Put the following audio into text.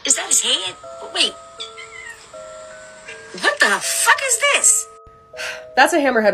Is that his head? Wait. What the fuck is this? That's a Hammerhead